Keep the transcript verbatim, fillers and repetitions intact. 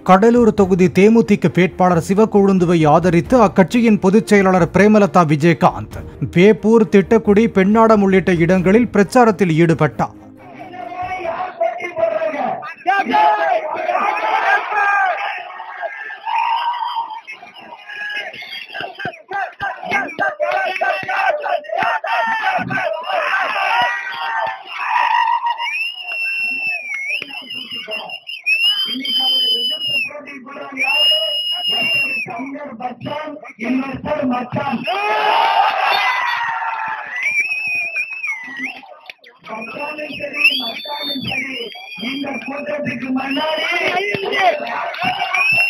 கடலூர் தொகுதி தேமுதிக வேட்பாளர் சிவக்கொழுந்துவை ஆதரித்து அக்கட்சியின் பொதுச் செயலாளர் பிரேமலதா விஜயகாந்த் வேப்பூர், திட்டக்குடி, பெண்ணாடம் உள்ளிட்ட இடங்களில் பிரச்சாரத்தில் ஈடுபட்டார். இந்த கூட்டத்துக்கு முன்னாடி